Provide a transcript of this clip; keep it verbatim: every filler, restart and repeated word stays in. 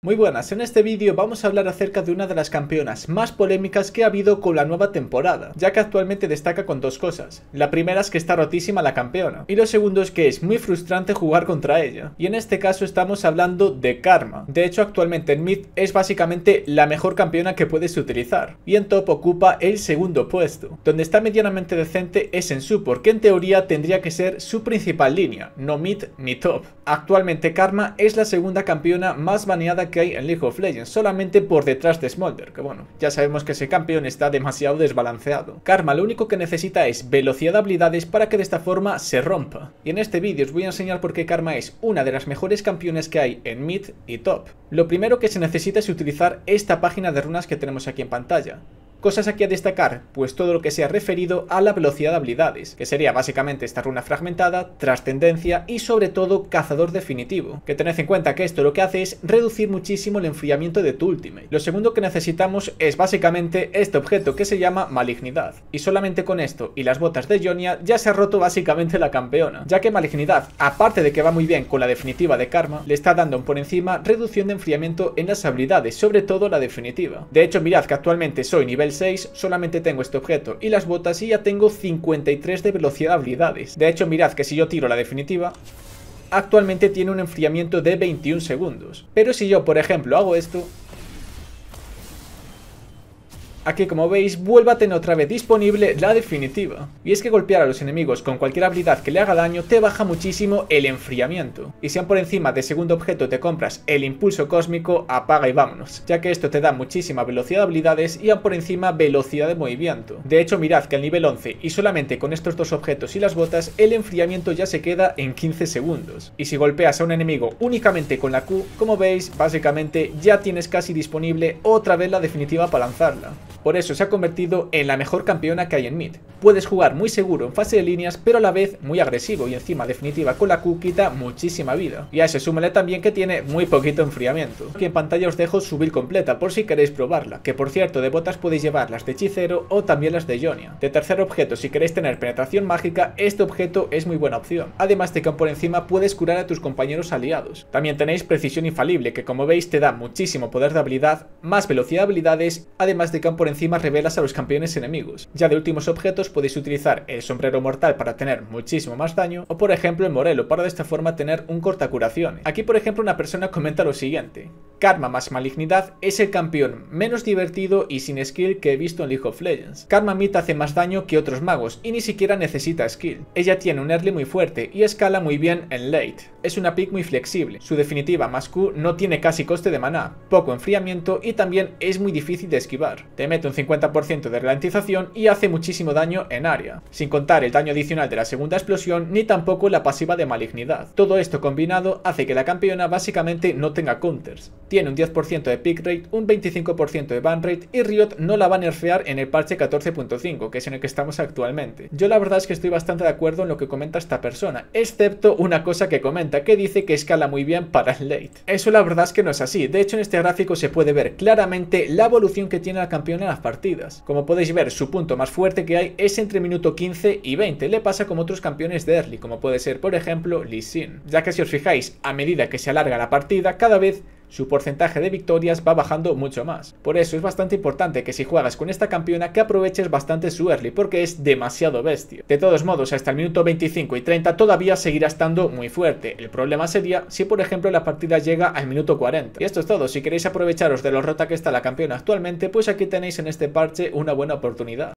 Muy buenas, en este vídeo vamos a hablar acerca de una de las campeonas más polémicas que ha habido con la nueva temporada, ya que actualmente destaca con dos cosas. La primera es que está rotísima la campeona, y lo segundo es que es muy frustrante jugar contra ella, y en este caso estamos hablando de Karma. De hecho, actualmente en mid es básicamente la mejor campeona que puedes utilizar, y en top ocupa el segundo puesto. Donde está medianamente decente es en support, que en teoría tendría que ser su principal línea, no mid ni top. Actualmente Karma es la segunda campeona más baneada que hay en League of Legends, solamente por detrás de Smolder, que bueno, ya sabemos que ese campeón está demasiado desbalanceado. Karma lo único que necesita es velocidad de habilidades para que de esta forma se rompa. Y en este vídeo os voy a enseñar por qué Karma es una de las mejores campeones que hay en mid y top. Lo primero que se necesita es utilizar esta página de runas que tenemos aquí en pantalla. Cosas aquí a destacar, pues todo lo que sea referido a la velocidad de habilidades, que sería básicamente esta runa fragmentada, trascendencia y sobre todo cazador definitivo. Que tened en cuenta que esto lo que hace es reducir muchísimo el enfriamiento de tu ultimate. Lo segundo que necesitamos es básicamente este objeto que se llama malignidad. Y solamente con esto y las botas de Ionia ya se ha roto básicamente la campeona, ya que malignidad, aparte de que va muy bien con la definitiva de Karma, le está dando por encima reducción de enfriamiento en las habilidades, sobre todo la definitiva. De hecho, mirad que actualmente soy nivel seis, solamente tengo este objeto y las botas y ya tengo cincuenta y tres de velocidad de habilidades. De hecho, mirad que si yo tiro la definitiva, actualmente tiene un enfriamiento de veintiún segundos. Pero si yo, por ejemplo, hago esto, aquí, como veis, vuelve a tener otra vez disponible la definitiva. Y es que golpear a los enemigos con cualquier habilidad que le haga daño te baja muchísimo el enfriamiento. Y si aún por encima de segundo objeto te compras el impulso cósmico, apaga y vámonos, ya que esto te da muchísima velocidad de habilidades y aún por encima velocidad de movimiento. De hecho, mirad que al nivel once y solamente con estos dos objetos y las botas, el enfriamiento ya se queda en quince segundos. Y si golpeas a un enemigo únicamente con la Q, como veis, básicamente ya tienes casi disponible otra vez la definitiva para lanzarla. Por eso se ha convertido en la mejor campeona que hay en mid. Puedes jugar muy seguro en fase de líneas, pero a la vez muy agresivo, y encima definitiva con la Q quita muchísima vida. Y a eso súmale también que tiene muy poquito enfriamiento. Aquí en pantalla os dejo su build completa por si queréis probarla, que por cierto de botas podéis llevar las de hechicero o también las de Ionia. De tercer objeto, si queréis tener penetración mágica, este objeto es muy buena opción. Además de que por encima puedes curar a tus compañeros aliados. También tenéis precisión infalible, que como veis te da muchísimo poder de habilidad, más velocidad de habilidades, además de que por encima encima revelas a los campeones enemigos. Ya de últimos objetos podéis utilizar el sombrero mortal para tener muchísimo más daño, o por ejemplo el morelo para de esta forma tener un cortacuraciones. Aquí por ejemplo una persona comenta lo siguiente: Karma más malignidad es el campeón menos divertido y sin skill que he visto en League of Legends. Karma mid hace más daño que otros magos y ni siquiera necesita skill. Ella tiene un early muy fuerte y escala muy bien en late. Es una pick muy flexible. Su definitiva más Q no tiene casi coste de maná, poco enfriamiento y también es muy difícil de esquivar. Te mete un cincuenta por ciento de ralentización y hace muchísimo daño en área, sin contar el daño adicional de la segunda explosión ni tampoco la pasiva de malignidad. Todo esto combinado hace que la campeona básicamente no tenga counters. Tiene un diez por ciento de pick rate, un veinticinco por ciento de ban rate y Riot no la va a nerfear en el parche catorce punto cinco, que es en el que estamos actualmente. Yo la verdad es que estoy bastante de acuerdo en lo que comenta esta persona, excepto una cosa que comenta, que dice que escala muy bien para el late. Eso la verdad es que no es así. De hecho, en este gráfico se puede ver claramente la evolución que tiene la campeona en las partidas. Como podéis ver, su punto más fuerte que hay es entre minuto quince y veinte. Le pasa como otros campeones de early, como puede ser por ejemplo Lee Sin, ya que si os fijáis, a medida que se alarga la partida, cada vez su porcentaje de victorias va bajando mucho más. Por eso es bastante importante que si juegas con esta campeona que aproveches bastante su early, porque es demasiado bestia. De todos modos, hasta el minuto veinticinco y treinta todavía seguirá estando muy fuerte. El problema sería si por ejemplo la partida llega al minuto cuarenta. Y esto es todo. Si queréis aprovecharos de lo rota que está la campeona actualmente, pues aquí tenéis en este parche una buena oportunidad.